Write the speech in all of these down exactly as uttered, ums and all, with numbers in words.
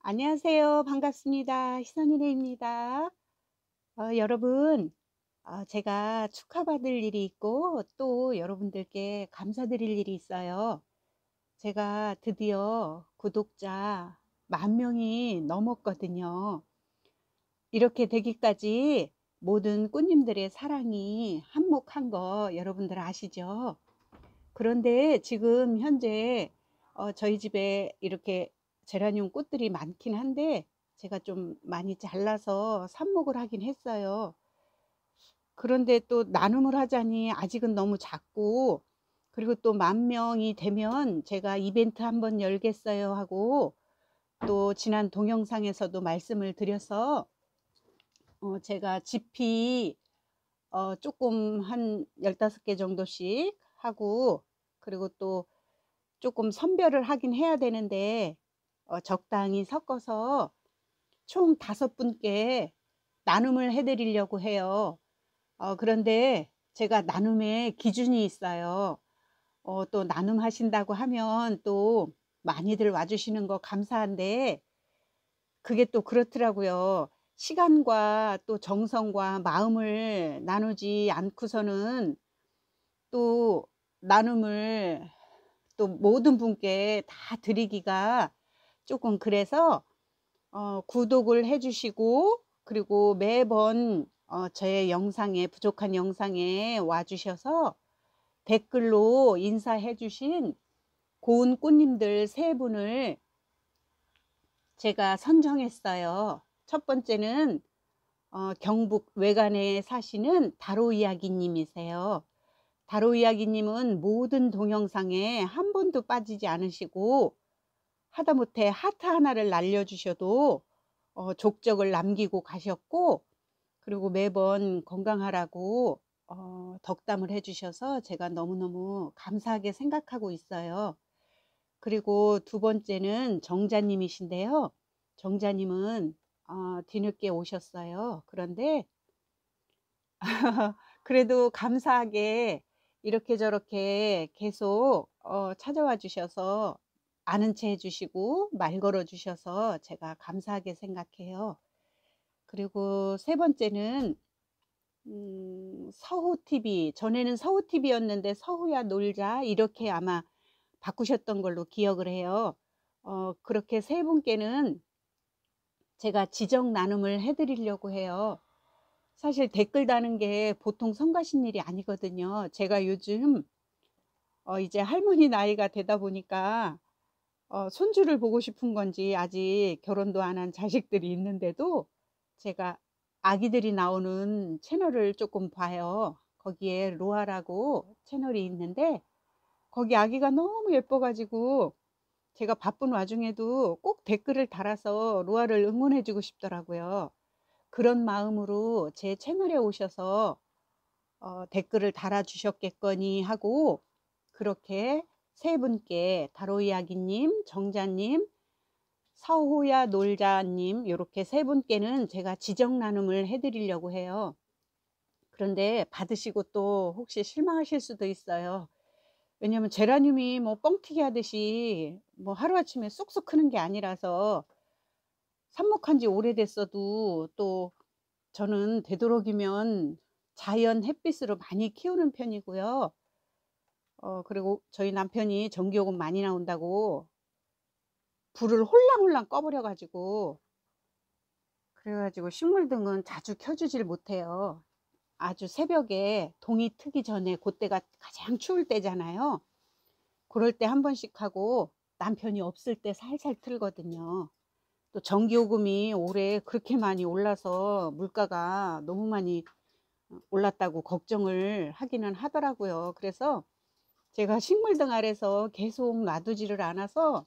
안녕하세요. 반갑습니다. 희선이네입니다. 어, 여러분, 어, 제가 축하받을 일이 있고 또 여러분들께 감사드릴 일이 있어요. 제가 드디어 구독자 만 명이 넘었거든요. 이렇게 되기까지 모든 꾸님들의 사랑이 한몫한 거 여러분들 아시죠? 그런데 지금 현재 어, 저희 집에 이렇게 제라늄 꽃들이 많긴 한데 제가 좀 많이 잘라서 삽목을 하긴 했어요. 그런데 또 나눔을 하자니 아직은 너무 작고, 그리고 또 만 명이 되면 제가 이벤트 한번 열겠어요 하고, 또 지난 동영상에서도 말씀을 드려서 어, 제가 지피 어, 조금 한 열다섯 개 정도씩 하고, 그리고 또 조금 선별을 하긴 해야 되는데 어, 적당히 섞어서 총 다섯 분께 나눔을 해드리려고 해요. 어, 그런데 제가 나눔의 기준이 있어요. 어, 또 나눔하신다고 하면 또 많이들 와주시는 거 감사한데 그게 또 그렇더라고요. 시간과 또 정성과 마음을 나누지 않고서는 또 나눔을 또 모든 분께 다 드리기가 조금 그래서 어, 구독을 해주시고, 그리고 매번 어, 제 영상에 부족한 영상에 와주셔서 댓글로 인사해 주신 고운 꽃님들 세 분을 제가 선정했어요. 첫 번째는 어, 경북 외관에 사시는 다로 이야기님이세요. 다로 이야기님은 모든 동영상에 한 번도 빠지지 않으시고 하다못해 하트 하나를 날려주셔도 어, 족적을 남기고 가셨고, 그리고 매번 건강하라고 어, 덕담을 해주셔서 제가 너무너무 감사하게 생각하고 있어요. 그리고 두 번째는 정자님이신데요. 정자님은 어, 뒤늦게 오셨어요. 그런데 그래도 감사하게 이렇게 저렇게 계속 어, 찾아와 주셔서 아는 체 해주시고 말 걸어 주셔서 제가 감사하게 생각해요. 그리고 세 번째는 음, 서후티비, 전에는 서후티비였는데 서후야 놀자 이렇게 아마 바꾸셨던 걸로 기억을 해요. 어, 그렇게 세 분께는 제가 지정 나눔을 해드리려고 해요. 사실 댓글 다는 게 보통 성가신 일이 아니거든요. 제가 요즘 어, 이제 할머니 나이가 되다 보니까 어, 손주를 보고 싶은 건지 아직 결혼도 안 한 자식들이 있는데도 제가 아기들이 나오는 채널을 조금 봐요. 거기에 로아라고 채널이 있는데 거기 아기가 너무 예뻐가지고 제가 바쁜 와중에도 꼭 댓글을 달아서 로아를 응원해 주고 싶더라고요. 그런 마음으로 제 채널에 오셔서 어, 댓글을 달아주셨겠거니 하고 그렇게 세 분께 다로이야기님, 정자님, 서호야 놀자님 이렇게 세 분께는 제가 지정 나눔을 해드리려고 해요. 그런데 받으시고 또 혹시 실망하실 수도 있어요. 왜냐면 제라늄이 뭐 뻥튀기 하듯이 뭐 하루아침에 쑥쑥 크는 게 아니라서 삽목한 지 오래됐어도 또 저는 되도록이면 자연 햇빛으로 많이 키우는 편이고요. 어, 그리고 저희 남편이 전기요금 많이 나온다고 불을 홀랑홀랑 꺼버려 가지고 그래가지고 식물등은 자주 켜주질 못해요. 아주 새벽에 동이 트기 전에 그때가 가장 추울 때잖아요. 그럴 때 한 번씩 하고 남편이 없을 때 살살 틀거든요. 또 전기요금이 올해 그렇게 많이 올라서 물가가 너무 많이 올랐다고 걱정을 하기는 하더라고요. 그래서 제가 식물등 아래서 계속 놔두지를 않아서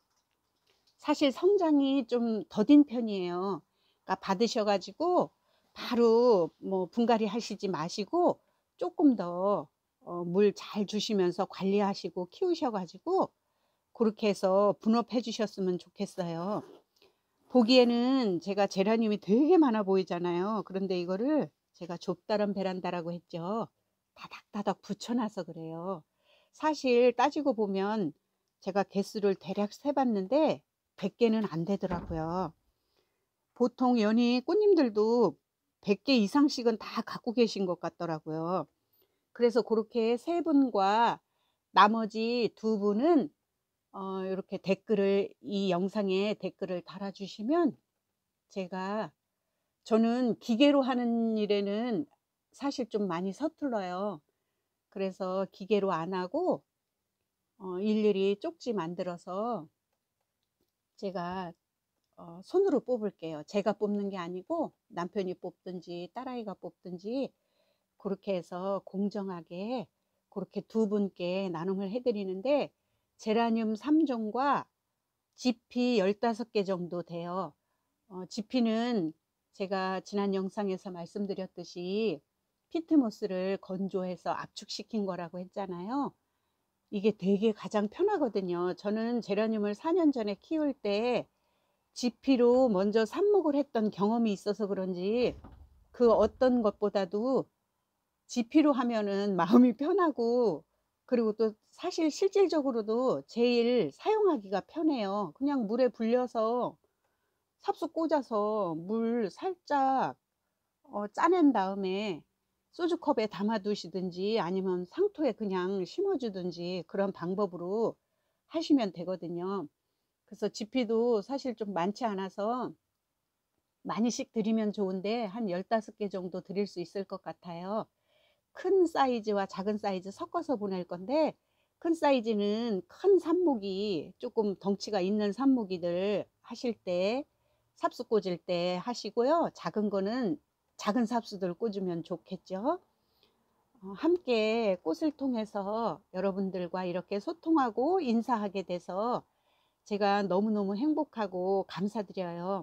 사실 성장이 좀 더딘 편이에요. 그러니까 받으셔가지고 바로 뭐 분갈이 하시지 마시고 조금 더 물 잘 주시면서 관리하시고 키우셔가지고 그렇게 해서 분업해 주셨으면 좋겠어요. 보기에는 제가 제라늄이 되게 많아 보이잖아요. 그런데 이거를 제가 좁다란 베란다라고 했죠. 다닥다닥 붙여놔서 그래요. 사실 따지고 보면 제가 개수를 대략 세봤는데 백 개는 안 되더라고요. 보통 연희 꽃님들도 백 개 이상씩은 다 갖고 계신 것 같더라고요. 그래서 그렇게 세 분과 나머지 두 분은 어 이렇게 댓글을 이 영상에 댓글을 달아 주시면 제가 저는 기계로 하는 일에는 사실 좀 많이 서툴러요. 그래서 기계로 안 하고 어 일일이 쪽지 만들어서 제가 어 손으로 뽑을게요. 제가 뽑는 게 아니고 남편이 뽑든지 딸아이가 뽑든지 그렇게 해서 공정하게 그렇게 두 분께 나눔을 해 드리는데 제라늄 삼 종과 지피 열다섯 개 정도 돼요. 어 지피는 제가 지난 영상에서 말씀드렸듯이 피트모스를 건조해서 압축시킨 거라고 했잖아요. 이게 되게 가장 편하거든요. 저는 제라늄을 사 년 전에 키울 때 지피로 먼저 삽목을 했던 경험이 있어서 그런지 그 어떤 것보다도 지피로 하면은 마음이 편하고, 그리고 또 사실 실질적으로도 제일 사용하기가 편해요. 그냥 물에 불려서 삽수 꽂아서 물 살짝 어 짜낸 다음에 소주컵에 담아 두시든지 아니면 상토에 그냥 심어 주든지 그런 방법으로 하시면 되거든요. 그래서 지피도 사실 좀 많지 않아서 많이씩 드리면 좋은데 한 열다섯 개 정도 드릴 수 있을 것 같아요. 큰 사이즈와 작은 사이즈 섞어서 보낼 건데, 큰 사이즈는 큰 삽목이 조금 덩치가 있는 삽목이들 하실 때 삽수 꽂을 때 하시고요. 작은 거는 작은 삽수들 꽂으면 좋겠죠. 어, 함께 꽃을 통해서 여러분들과 이렇게 소통하고 인사하게 돼서 제가 너무너무 행복하고 감사드려요.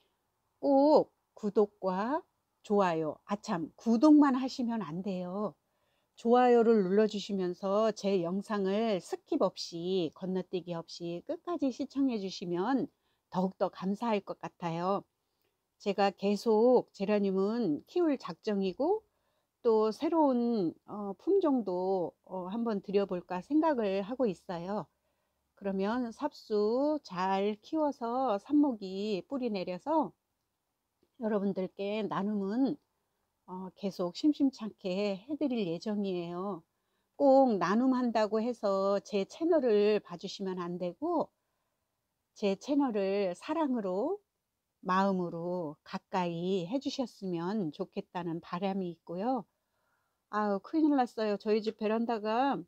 꼭 구독과 좋아요, 아참 구독만 하시면 안 돼요. 좋아요를 눌러주시면서 제 영상을 스킵 없이 건너뛰기 없이 끝까지 시청해 주시면 더욱더 감사할 것 같아요. 제가 계속 제라늄은 키울 작정이고 또 새로운 어, 품종도 어, 한번 들여볼까 생각을 하고 있어요. 그러면 삽수 잘 키워서 삽목이 뿌리 내려서 여러분들께 나눔은 어, 계속 심심찮게 해드릴 예정이에요. 꼭 나눔한다고 해서 제 채널을 봐주시면 안 되고 제 채널을 사랑으로 마음으로 가까이 해주셨으면 좋겠다는 바람이 있고요. 아우 큰일 났어요. 저희 집 베란다가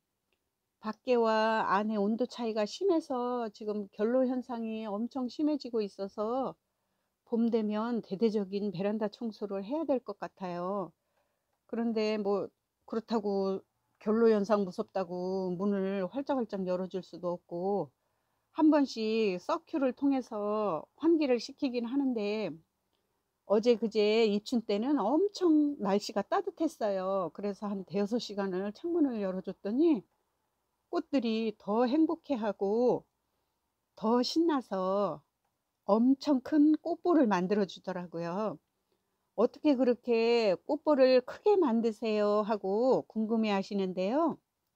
밖에와 안에 온도 차이가 심해서 지금 결로 현상이 엄청 심해지고 있어서 봄 되면 대대적인 베란다 청소를 해야 될 것 같아요. 그런데 뭐 그렇다고 결로 현상 무섭다고 문을 활짝활짝 열어줄 수도 없고 한 번씩 서큐를 통해서 환기를 시키긴 하는데 어제 그제 입춘 때는 엄청 날씨가 따뜻했어요. 그래서 한 대여섯 시간을 창문을 열어줬더니 꽃들이 더 행복해하고 더 신나서 엄청 큰 꽃볼을 만들어 주더라고요. 어떻게 그렇게 꽃볼을 크게 만드세요 하고 궁금해 하시는데요.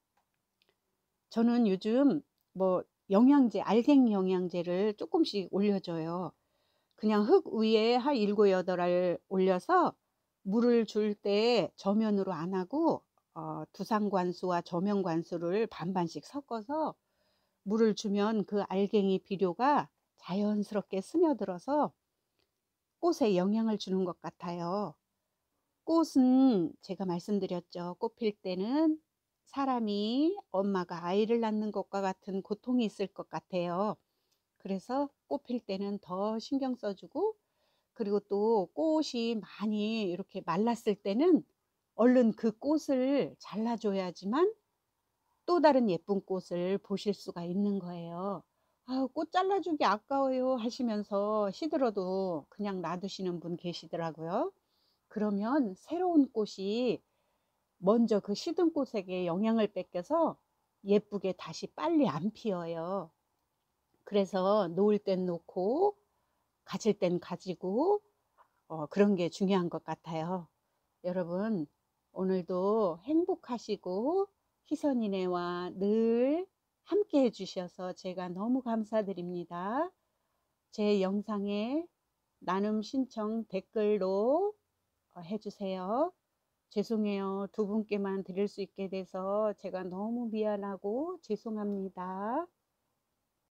저는 요즘 뭐 영양제, 알갱이 영양제를 조금씩 올려줘요. 그냥 흙 위에 한 일곱 여덟 알 올려서 물을 줄 때 저면으로 안 하고 어, 두상관수와 저면관수를 반반씩 섞어서 물을 주면 그 알갱이 비료가 자연스럽게 스며들어서 꽃에 영향을 주는 것 같아요. 꽃은 제가 말씀드렸죠. 꽃 필 때는 사람이 엄마가 아이를 낳는 것과 같은 고통이 있을 것 같아요. 그래서 꽃 필 때는 더 신경 써주고, 그리고 또 꽃이 많이 이렇게 말랐을 때는 얼른 그 꽃을 잘라줘야지만 또 다른 예쁜 꽃을 보실 수가 있는 거예요. 아, 꽃 잘라주기 아까워요 하시면서 시들어도 그냥 놔두시는 분 계시더라고요. 그러면 새로운 꽃이 먼저 그 시든 꽃에게 영향을 뺏겨서 예쁘게 다시 빨리 안 피어요. 그래서 놓을 땐 놓고 가질 땐 가지고 어, 그런 게 중요한 것 같아요. 여러분 오늘도 행복하시고 희선이네와 늘 함께 해주셔서 제가 너무 감사드립니다. 제 영상에 나눔 신청 댓글로 어, 해주세요. 죄송해요. 두 분께만 드릴 수 있게 돼서 제가 너무 미안하고 죄송합니다.